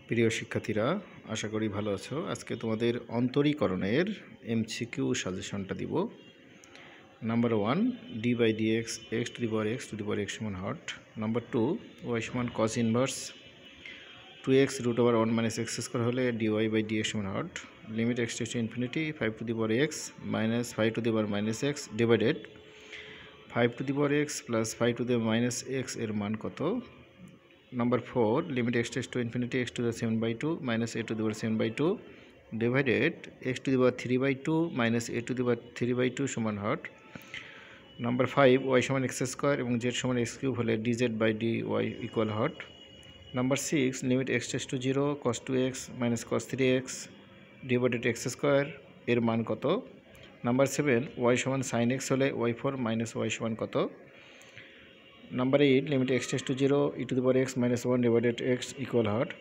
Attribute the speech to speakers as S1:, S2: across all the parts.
S1: প্রিয় শিক্ষার্থীরা, আশা করি ভালো আছো। আজকে তোমাদের অন্তরীকরণের এমসিকিউ সাজেশনটা দিব। Number 1, d by d x x to the power x সমান হট। নাম্বার 2, ওয়াই সমান cos inverse 2x root over 1 minus x square হলে ডিওয়াই বাই ডি এক্স সমান হট। Limit x tends to infinity 5 to the power x minus 5 to the power minus x divided 5 to the power x plus 5 to the minus x এর মান কত? Number 4, limit x tends to infinity x to the 7/2 minus a to the power 7/2 divided x to the power 3/2 minus a to the power 3/2 সমান হট। Number 5, y সমান x square এবং z সমান x cube হলে dz by dy equal হট। Number 6, limit x tends to 0 cos 2x minus cos 3x divided x square এর মান কত? Number 7, y সমান sin x হলে y4 minus y সমান কত? Number 8, limit x tends to 0 e to the power x minus 1 divided x equal hot.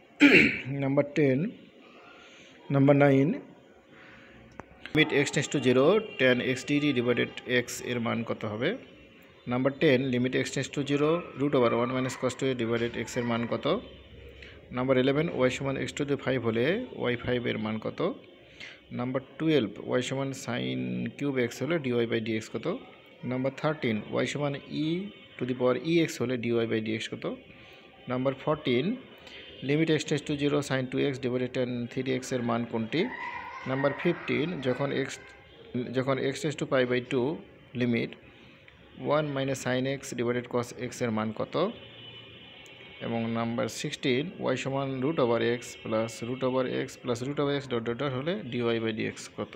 S1: Number 9, limit x tends to 0 tan x dt divided x এর মান কত হবে? Number 10, limit x tends to 0 root over 1 minus cos 2 divided x এর মান কত? Number 11, y সমান x to the 5 হলে y5 এর মান কত? Number 12, y সমান sin cube x হলে dy by dx কত? Number 13, y সমান e to the power ex হলে dy by dx কত? Number 14, limit x tends to 0 sin 2x divided tan 3x এর মান কোনটি? Number 15, যখন x tends to pi by 2 limit 1 minus sin x divided cos x এর মান কত? এবং নাম্বার 16, y সমান root over x plus root over x plus root over x dot dot dot হলে dy by dx কত?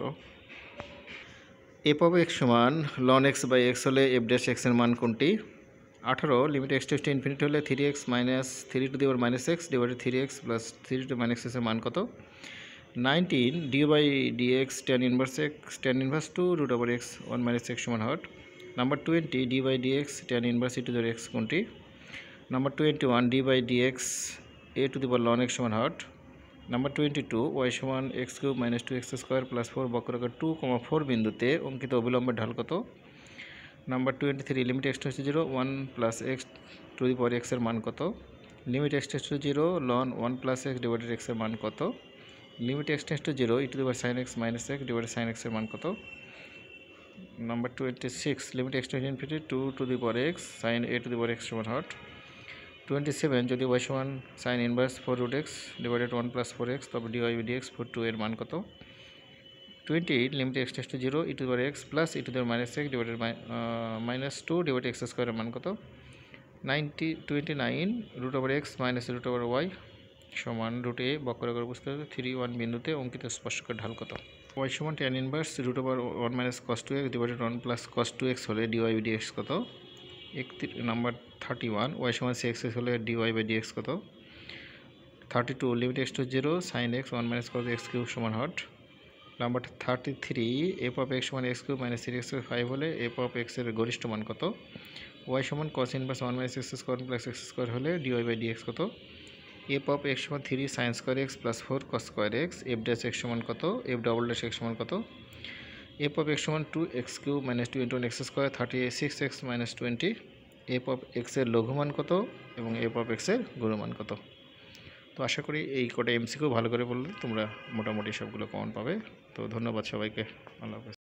S1: F of x সমান ln x by x হলে f dash x এর মান কোনটি? 18, limit x tends to infinity হলে 3x minus 3 to the power minus x divided 3x plus 3 to minus x এর মান কত? 19, d by d x tan inverse 2 root over x 1 minus x সমান হট। Number 20, d by d x tan inverse e to the power x কোনটি? Number 21, d by d x a to the power ln x সমান হট। Number 22, y সমান x cube minus 2x square plus 4 বক্ররেখা 2,4 বিন্দুতে অঙ্কিত অবিলম্বের ঢাল কত? Number 23, limit x tends to 0 1 plus x to the power x এর মান কত? Limit x tends to 0 ln 1 plus x divided x এর মান কত? Limit x tends to 0 e to the power sine x minus x divided sine x এর মান কত? Number 26, limit x tends to infinity 2 to the power x sine a to the power x সমান হট। 27, যদি y সমান sine inverse 4 root x divided 1 plus 4x তবে dy by dx 4 2 এর মান কত? 28, limit x tends to 0 e to the power x plus e to the power minus x divided minus 2 divided x স্কোয়ারের মান কত? 29, root over x minus root over y সমান root a বক্ররেখার বুঝতে 3 1 বিন্দুতে অঙ্কিত স্পর্শকের ঢাল কত? y সমান tan inverse root over 1 minus cos 2x divided 1 plus cos 2x হলে dy বাই dx কত? নাম্বার 31, y সমান sec x হলে dy বাই dx কত? 32, লিমিট x টু 0 sin x 1 মাইনাস cos x কিউব সমান হট। নাম্বার 33, এফ অফ এক্স সমান এক্স কিউব মাইনাস 3x 5 হলে এফ অফ এক্স এর গরিষ্ঠ মান কত? y সমান cos inverse 1 minus x square plus x square হলে dy বাই dx কত? এফ অফ এক্স সমান 3 sin square x plus 4 cos square x f dash x সমান কত? এফ ডবল ড্যাশ এক্স সমান কত? এফ অফ এক্স সমান 2x cube minus 2 into x square 36x minus 20। F of x এর লঘুমান কত এবং এফ অফ এক্স এর গুণমান কত? তো আশা করি এই কটা এমসিকিউ ভালো করে বললে তোমরা মোটামুটি সবগুলো কমন পাবে। তো ধন্যবাদ সবাইকে। আল্লাহ হাফেজ।